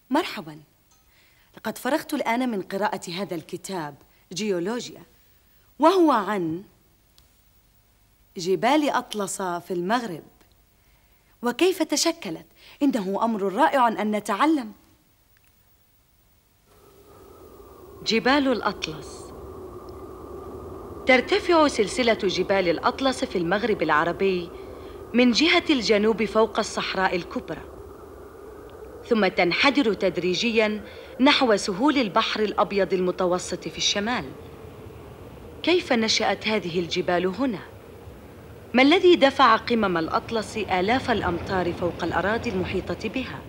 مرحباً. لقد فرغت الآن من قراءة هذا الكتاب جيولوجيا، وهو عن جبال أطلس في المغرب وكيف تشكلت. إنه أمر رائع أن نتعلم. جبال الأطلس. ترتفع سلسلة جبال الأطلس في المغرب العربي من جهة الجنوب فوق الصحراء الكبرى، ثم تنحدر تدريجياً نحو سهول البحر الأبيض المتوسط في الشمال. كيف نشأت هذه الجبال هنا؟ ما الذي دفع قمم الأطلس آلاف الأمتار فوق الأراضي المحيطة بها؟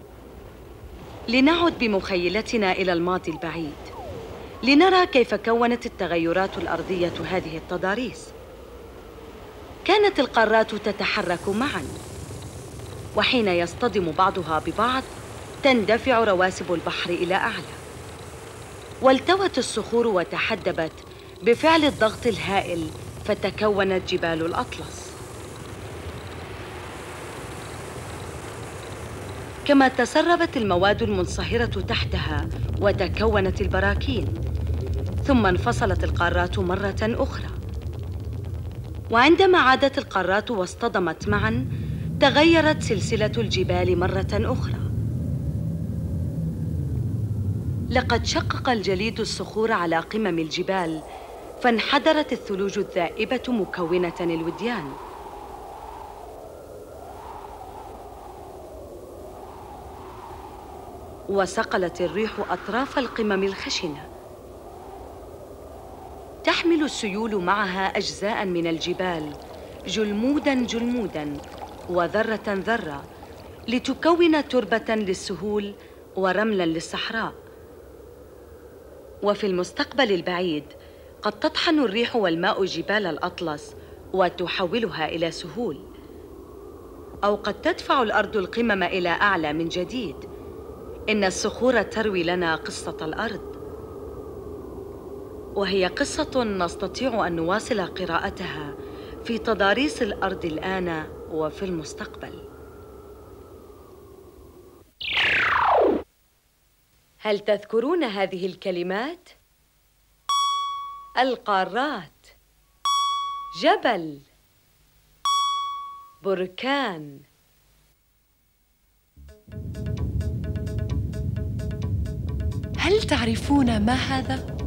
لنعد بمخيلتنا إلى الماضي البعيد لنرى كيف كونت التغيرات الأرضية هذه التضاريس. كانت القارات تتحرك معاً، وحين يصطدم بعضها ببعض تندفع رواسب البحر إلى أعلى، والتوت الصخور وتحدبت بفعل الضغط الهائل فتكونت جبال الأطلس. كما تسربت المواد المنصهرة تحتها وتكونت البراكين، ثم انفصلت القارات مرة أخرى. وعندما عادت القارات واصطدمت معاً تغيرت سلسلة الجبال مرة أخرى. لقد شقق الجليد الصخور على قمم الجبال، فانحدرت الثلوج الذائبة مكونة الوديان. وصقلت الريح أطراف القمم الخشنة. تحمل السيول معها أجزاء من الجبال جلموداً جلموداً وذرة ذرة لتكون تربة للسهول ورملاً للصحراء. وفي المستقبل البعيد قد تطحن الريح والماء جبال الأطلس وتحولها إلى سهول، أو قد تدفع الأرض القمم إلى أعلى من جديد. إن الصخور تروي لنا قصة الأرض، وهي قصة نستطيع أن نواصل قراءتها في تضاريس الأرض الآن وفي المستقبل. هل تذكرون هذه الكلمات؟ القارات، جبل، بركان. هل تعرفون ما هذا؟